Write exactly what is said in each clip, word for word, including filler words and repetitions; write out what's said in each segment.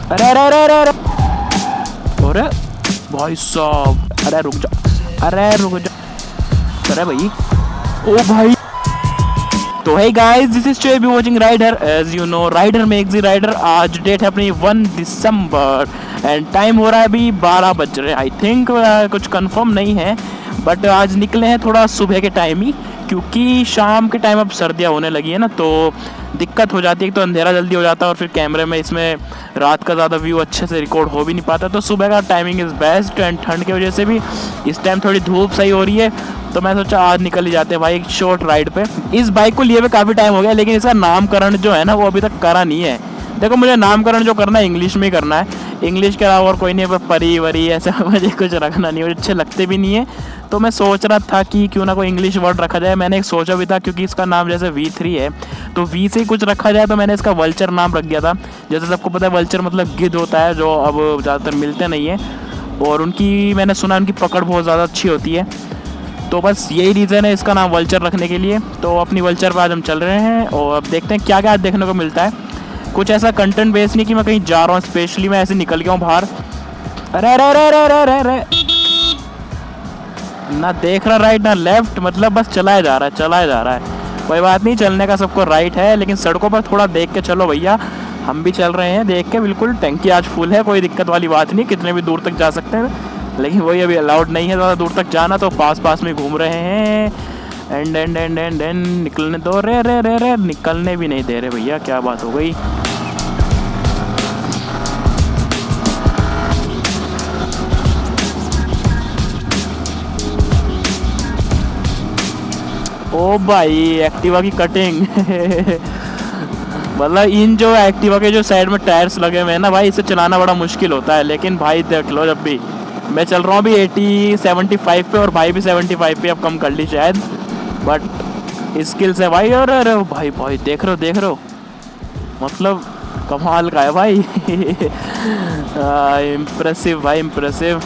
अरे अरे अरे अरे अरे भाई साहब, अरे रुक जा, अरे रुक जा, अरे भाई, ओ भाई। तो hey guys, this is Choy watching Rider. As you know, Rider makes the Rider. आज डेट है अपनी वन दिसंबर एंड टाइम हो रहा है अभी बारह बज रहे हैं। आई थिंक uh, कुछ कंफर्म नहीं है, बट आज निकले हैं थोड़ा सुबह के टाइम ही, क्योंकि शाम के टाइम अब सर्दियाँ होने लगी है ना, तो दिक्कत हो जाती है। तो अंधेरा जल्दी हो जाता है और फिर कैमरे में इसमें रात का ज़्यादा व्यू अच्छे से रिकॉर्ड हो भी नहीं पाता। तो सुबह का टाइमिंग इज़ बेस्ट एंड ठंड की वजह से भी इस टाइम थोड़ी धूप सही हो रही है, तो मैं सोचा आज निकल ही जाते हैं भाई एक शॉर्ट राइड पे। इस बाइक को लिए हुए काफ़ी टाइम हो गया, लेकिन इसका नामकरण जो है ना वो अभी तक करा नहीं है। देखो, मुझे नामकरण जो करना है इंग्लिश में ही करना है, इंग्लिश के अलावा और कोई नहीं, पर परी वरी ऐसा मुझे कुछ रखना नहीं, मुझे अच्छे लगते भी नहीं है। तो मैं सोच रहा था कि क्यों ना कोई इंग्लिश वर्ड रखा जाए। मैंने एक सोचा भी था, क्योंकि इसका नाम जैसे वी थ्री है तो वी से ही कुछ रखा जाए, तो मैंने इसका वल्चर नाम रख दिया था। जैसे सबको पता है वल्चर मतलब गिद्ध होता है, जो अब ज़्यादातर मिलते नहीं है, और उनकी मैंने सुना उनकी पकड़ बहुत ज़्यादा अच्छी होती है। तो बस यही रीज़न है इसका नाम वल्चर रखने के लिए। तो अपनी वल्चर पर आज हम चल रहे हैं और अब देखते हैं क्या क्या आज देखने को मिलता है। कुछ ऐसा कंटेंट बेस नहीं कि मैं कहीं जा रहा हूँ स्पेशली, मैं ऐसे निकल गया हूँ बाहर। अरे अरे अरे अरे अरे अरे अरे ना देख रहा राइट ना लेफ्ट, मतलब बस चलाया जा रहा है चलाया जा रहा है। कोई बात नहीं, चलने का सबको राइट है, लेकिन सड़कों पर थोड़ा देख के चलो भैया। हम भी चल रहे हैं देख के, बिल्कुल टंकी आज फुल है, कोई दिक्कत वाली बात नहीं, कितने भी दूर तक जा सकते हैं। लेकिन वही अभी अलाउड नहीं है ज़्यादा दूर तक जाना, तो पास पास में घूम रहे हैं। And and and and and निकलने दो, रे रे रे रे निकलने भी नहीं दे रहे भैया, क्या बात हो गई। ओ भाई एक्टिवा की कटिंग मतलब इन जो एक्टिवा के जो साइड में टायर्स लगे हुए हैं ना भाई, इसे चलाना बड़ा मुश्किल होता है। लेकिन भाई देख लो, जब भी मैं चल रहा हूँ अभी अस्सी पचहत्तर पे, और भाई भी पचहत्तर पे अब कम कर ली शायद, बट स्किल्स है भाई। और अरे भाई भाई देख रहे हो देख रहे हो, मतलब कमाल का है भाई इम्प्रेसिव भाई इम्प्रेसिव।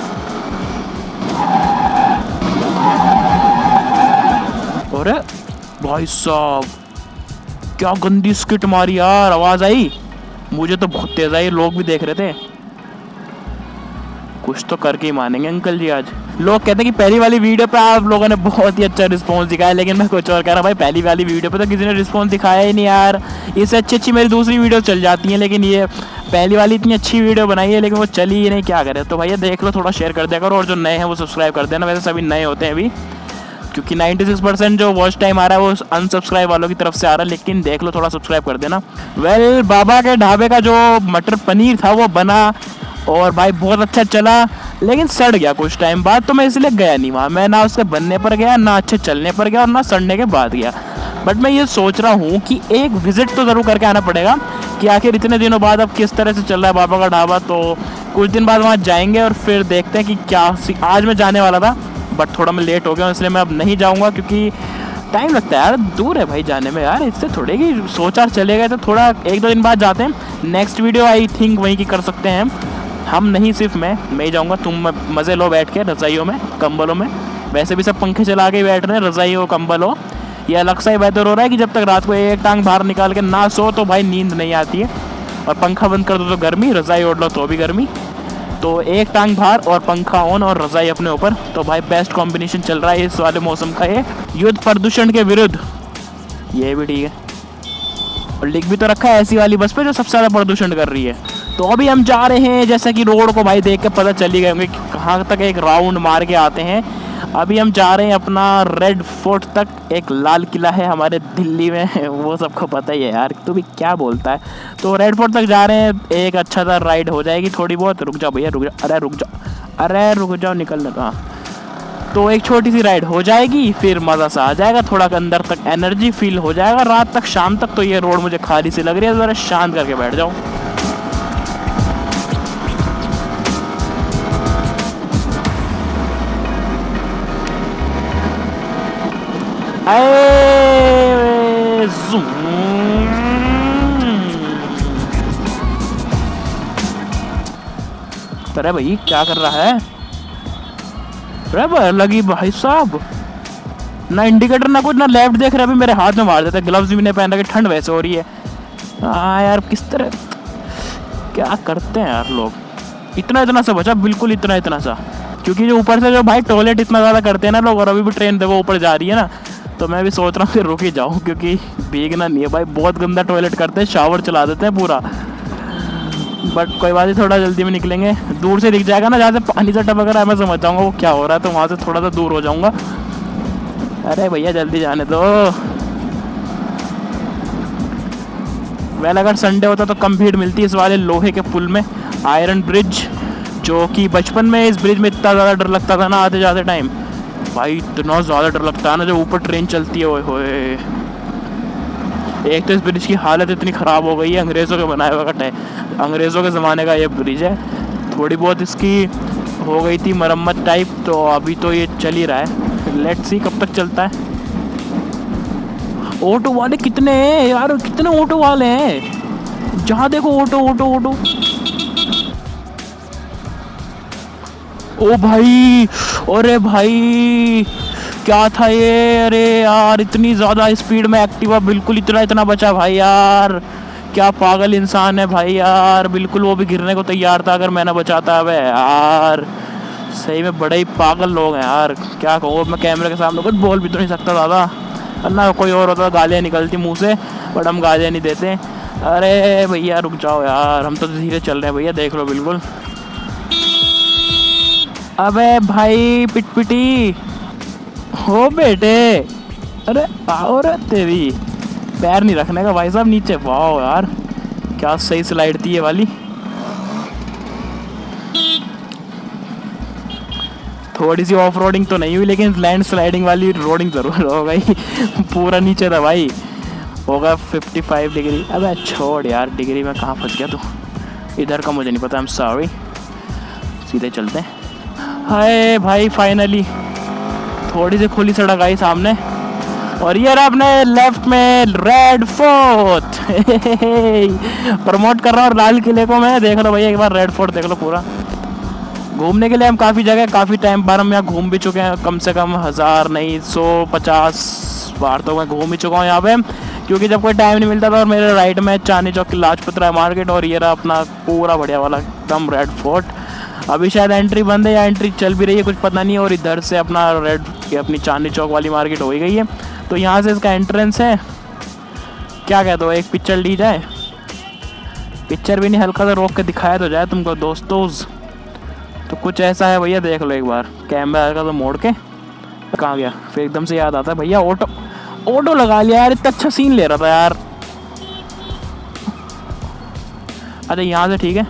अरे भाई साहब क्या गंदी स्किट मारी यार, आवाज आई मुझे तो बहुत तेज आई, लोग भी देख रहे थे। कुछ तो करके ही मानेंगे अंकल जी आज। लोग कहते हैं कि पहली वाली वीडियो पे आप लोगों ने बहुत ही अच्छा रिस्पांस दिखाया, लेकिन मैं कुछ और कह रहा भाई, पहली वाली वीडियो पे तो किसी ने रिस्पांस दिखाया ही नहीं यार। इससे अच्छी अच्छी मेरी दूसरी वीडियो चल जाती हैं, लेकिन ये पहली वाली इतनी अच्छी वीडियो बनाई है, लेकिन वो चली ही नहीं, क्या करें। तो भैया देख लो, थोड़ा शेयर कर दिया करो, और जो नए हैं वो सब्सक्राइब कर देना। वैसे सभी नए होते हैं अभी, क्योंकि छियानवे परसेंट जो वॉच टाइम आ रहा है वो अनसब्सक्राइब वालों की तरफ से आ रहा है, लेकिन देख लो थोड़ा सब्सक्राइब कर देना। वेल well, बाबा के ढाबे का जो मटर पनीर था वो बना और भाई बहुत अच्छा चला, लेकिन सड़ गया कुछ टाइम बाद, तो मैं इसलिए गया नहीं वहाँ। मैं ना उसके बनने पर गया, ना अच्छे चलने पर गया, और ना सड़ने के बाद गया। बट मैं ये सोच रहा हूँ कि एक विजिट तो ज़रूर करके आना पड़ेगा कि आखिर इतने दिनों बाद अब किस तरह से चल रहा है बाबा का ढाबा। तो कुछ दिन बाद वहाँ जाएंगे और फिर देखते हैं कि क्या। आज मैं जाने वाला था, बट थोड़ा मैं लेट हो गया, इसलिए मैं अब नहीं जाऊंगा, क्योंकि टाइम लगता है यार, दूर है भाई जाने में यार। इससे थोड़े की सोचा चले गए तो थोड़ा एक दो दिन बाद जाते हैं। नेक्स्ट वीडियो आई थिंक वहीं की कर सकते हैं हम, नहीं सिर्फ मैं मैं ही जाऊंगा, तुम मज़े लो बैठ के रज़ाइयों में कंबलों में। वैसे भी सब पंखे चला के बैठ रहे हैं, रज़ाई हो कंबल हो। ये अलग सा ही बेहतर हो रहा है कि जब तक रात को एक टांग बाहर निकाल के ना सो तो भाई नींद नहीं आती है, और पंखा बंद कर दो तो गर्मी, रज़ाई ओढ़ लो तो भी गर्मी। तो एक टांग बाहर और पंखा ऑन और रज़ाई अपने ऊपर, तो भाई बेस्ट कॉम्बिनेशन चल रहा है इस वाले मौसम का। ये युद्ध प्रदूषण के विरुद्ध, ये भी ठीक है। और लिख भी तो रखा है ऐसी वाली बस पे जो सबसे ज़्यादा प्रदूषण कर रही है। तो अभी हम जा रहे हैं, जैसे कि रोड को भाई देख के पता चल ही गए होंगे कहाँ तक एक राउंड मार के आते हैं। अभी हम जा रहे हैं अपना रेड फोर्ट तक, एक लाल किला है हमारे दिल्ली में वो सबको पता ही है यार, तू भी क्या बोलता है। तो रेड फोर्ट तक जा रहे हैं, एक अच्छा सा राइड हो जाएगी थोड़ी बहुत। रुक जाओ भैया रुक जाओ, अरे रुक जाओ, अरे रुक जाओ, निकलने का। तो एक छोटी सी राइड हो जाएगी, फिर मज़ा सा आ जाएगा, थोड़ा अंदर तक एनर्जी फील हो जाएगा। रात तक शाम तक तो ये रोड मुझे खाली सी लग रही है, ज़रा शांत करके बैठ जाओ। अरे भाई क्या कर रहा है, अरे लगी भाई साहब, ना इंडिकेटर ना कुछ, ना लेफ्ट देख रहा है। अभी मेरे हाथ में मार देता है, ग्लव्स भी नहीं पहन रखे, ठंड वैसे हो रही है। हाँ यार किस तरह क्या करते हैं यार लोग। इतना इतना सा बचा, बिल्कुल इतना इतना सा, क्योंकि जो ऊपर से जो भाई टॉयलेट इतना ज़्यादा करते हैं ना लोग, और अभी भी ट्रेन देखो ऊपर जा रही है ना, तो मैं भी सोच रहा हूँ कि रुक ही जाऊँ, क्योंकि भीगना नहीं है भाई। बहुत गंदा टॉयलेट करते हैं, शावर चला देते हैं पूरा। बट कोई बात नहीं, थोड़ा जल्दी में निकलेंगे। दूर से दिख जाएगा ना जहाँ से पानी सा टपक रहा है, मैं समझ जाऊँगा वो क्या हो रहा है, तो वहाँ से थोड़ा सा दूर हो जाऊँगा। अरे भैया जल्दी जाने दो। वेल अगर संडे होता तो कम भीड़ मिलती इस वाले लोहे के पुल में, आयरन ब्रिज, जो कि बचपन में इस ब्रिज में इतना ज़्यादा डर लगता था ना आते जाते टाइम, भाई इतना ज़्यादा डर लगता है ना जब ऊपर ट्रेन चलती है। ओए होए, एक तो इस ब्रिज की हालत इतनी ख़राब हो गई है, अंग्रेज़ों के बनाए हुए का, अंग्रेज़ों के ज़माने का ये ब्रिज है। थोड़ी बहुत इसकी हो गई थी मरम्मत टाइप, तो अभी तो ये चल ही रहा है। लेट्स सी कब तक चलता है। ऑटो वाले कितने हैं यार, कितने ऑटो वाले हैं, जहाँ देखो ऑटो ऑटो ऑटो। ओ भाई, अरे भाई क्या था ये, अरे यार इतनी ज़्यादा स्पीड में एक्टिवा, बिल्कुल इतना इतना बचा भाई यार। क्या पागल इंसान है भाई यार, बिल्कुल वो भी गिरने को तैयार था अगर मैंने बचाता है यार। सही में बड़े ही पागल लोग हैं यार, क्या कहूँ। मैं कैमरे के सामने कुछ बोल भी तो नहीं सकता ज़्यादा, ना कोई और होता गालियाँ निकलती मुंह से, बट हम गालियाँ नहीं देते। अरे भैया रुक जाओ यार, हम तो धीरे चल रहे हैं भैया, देख लो बिल्कुल। अबे भाई पिटपिटी हो बेटे, अरे आओ रे, तेरी पैर नहीं रखने का भाई साहब नीचे। वाह यार क्या सही स्लाइड थी ये वाली। थोड़ी सी ऑफ रोडिंग तो नहीं हुई, लेकिन लैंड स्लाइडिंग वाली रोडिंग जरूर हो गई। पूरा नीचे था भाई, होगा पचपन डिग्री। अबे छोड़ यार, डिग्री में कहाँ फंस गया तू, इधर का मुझे नहीं पता, आई एम सॉरी। सीधे चलते हैं। हाय भाई फाइनली थोड़ी सी खुली सड़क आई सामने, और ये रहा अपने लेफ्ट में रेड फोर्ट। प्रमोट कर रहा हूँ लाल किले को मैं, देख लो भैया एक बार रेड फोर्ट देख लो पूरा। घूमने के लिए हम काफ़ी जगह काफ़ी टाइम बार हम यहाँ घूम भी चुके हैं, कम से कम हज़ार नहीं सौ पचास बार तो मैं घूम ही चुका हूँ यहाँ पे, क्योंकि जब कोई टाइम नहीं मिलता था। और मेरे राइट में चांदनी चौक की लाजपत राय मार्केट, और ये रहा अपना पूरा बढ़िया वाला एकदम रेड फोर्ट। अभी शायद एंट्री बंद है या एंट्री चल भी रही है, कुछ पता नहीं। और इधर से अपना रेड अपनी चांदनी चौक वाली मार्केट हो ही गई है, तो यहाँ से इसका एंट्रेंस है। क्या कहते हो, एक पिक्चर ली जाए? पिक्चर भी नहीं, हल्का सा रोक के दिखाया तो जाए तुमको दोस्तों। तो कुछ ऐसा है भैया, देख लो एक बार कैमरा हल्का तो मोड़ के। कहाँ गया फिर, एकदम से याद आता है भैया ऑटो ऑटो लगा लिया यार, इतना अच्छा सीन ले रहा था यार। अच्छा यहाँ से ठीक है,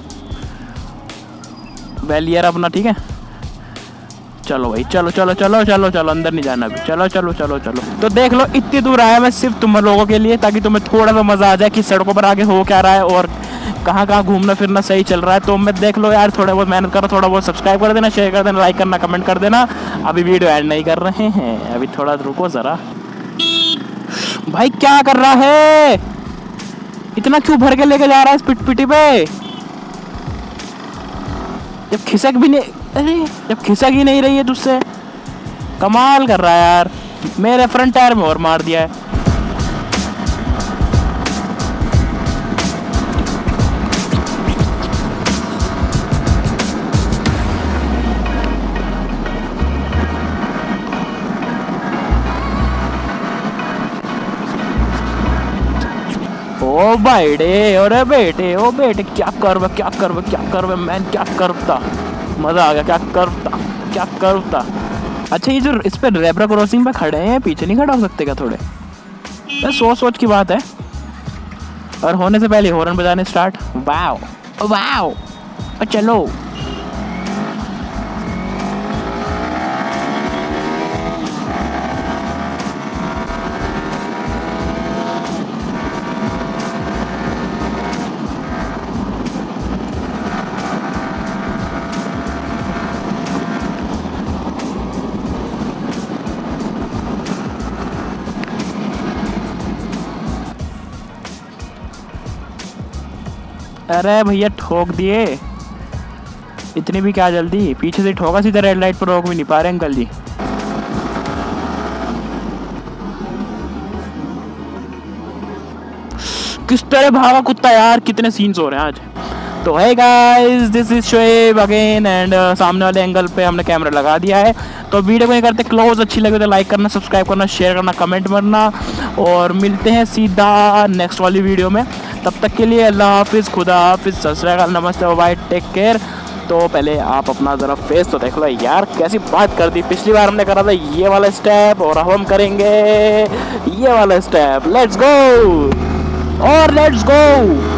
वेल यार अपना ठीक है। चलो भाई चलो चलो चलो चलो चलो, अंदर नहीं जाना अभी, चलो चलो चलो चलो। तो देख लो इतनी दूर आया मैं सिर्फ तुम लोगों के लिए, ताकि तुम्हें थोड़ा सा मजा आ जाए कि सड़कों पर आगे हो क्या रहा है और कहाँ कहाँ घूमना फिरना सही चल रहा है। तो मैं देख लो यार, थोड़ा बहुत मेहनत करो, थोड़ा बहुत सब्सक्राइब कर देना, शेयर कर देना, लाइक करना, कमेंट कर देना। अभी वीडियो ऐड नहीं कर रहे हैं, अभी थोड़ा रुको ज़रा। भाई क्या कर रहा है, इतना क्यों भर के लेके जा रहा है इस पिटपिटी पे? जब खिसक भी नहीं, अरे जब खिसक ही नहीं रही है तुझसे, कमाल कर रहा है यार। मेरे फ्रंट टायर में और मार दिया है। ओ भाईडे, अरे बेटे ओ बेटे, क्या करवा क्या करवा क्या करवा मैन, क्या करता, मजा आ गया, क्या करता क्या करता। अच्छा ये जो इस पे रेब्रा क्रॉसिंग पे खड़े हैं, पीछे नहीं खड़ा हो सकते क्या थोड़े? ये सोच सोच की बात है। और होने से पहले हॉर्न बजाने स्टार्ट। वाओ वाओ, चलो अरे भैया ठोक दिए, इतनी भी क्या जल्दी, पीछे से ठोका, सीधा रेड लाइट पर रोक भी नहीं पा रहे अंकल जी। किस तरह भागा कुत्ता यार, कितने सीन्स हो रहे हैं आज। तो है guys, this is Shoaib again and सामने वाले एंगल पे हमने कैमरा लगा दिया है। तो वीडियो को ये करते क्लोज, अच्छी लगे तो लाइक करना, सब्सक्राइब करना, शेयर करना, कमेंट करना और मिलते हैं सीधा नेक्स्ट वाली वीडियो में। तब तक के लिए अल्लाह हाफिज़, खुदा हाफिज़, सत श्री अकाल, नमस्ते, बाय, टेक केयर। तो पहले आप अपना ज़रा फेस तो देख लो यार, कैसी बात कर दी। पिछली बार हमने करा था ये वाला स्टेप और अब हम करेंगे ये वाला स्टेप। लेट्स गो और लेट्स गो।